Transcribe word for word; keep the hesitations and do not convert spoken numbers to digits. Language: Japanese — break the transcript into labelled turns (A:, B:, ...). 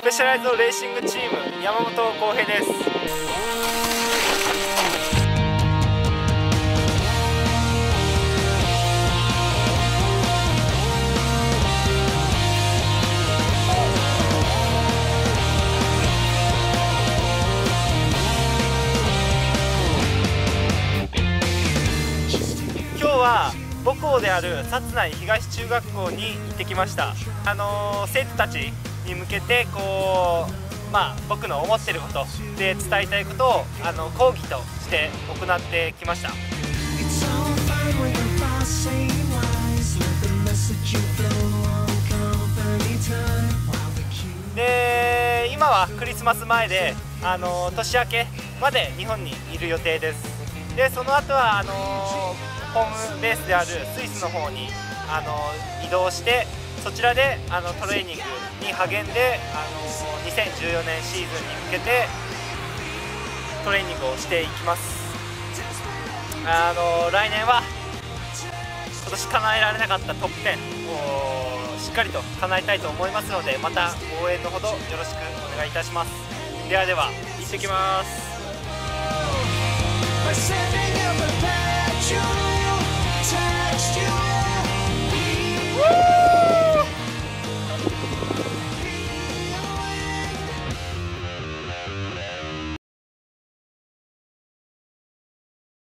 A: ペシャライズドレーシングチーム山本浩平です。今日は母校である薩内東中学校に行ってきました。あのー、生徒たちに向けてこう、まあ、僕の思ってることで伝えたいことをあの講義として行ってきました。で今はクリスマス前であの年明けまで日本にいる予定です。でその後はあのホームベースであるスイスの方にあの移動して、そちらであのトレーニングに励んであのにせんじゅうよねんシーズンに向けてトレーニングをしていきます。あの来年は今年叶えられなかったトップじゅうをしっかりと叶えたいと思いますので、また応援のほどよろしくお願いいたします。ではでは行ってきます。Woo!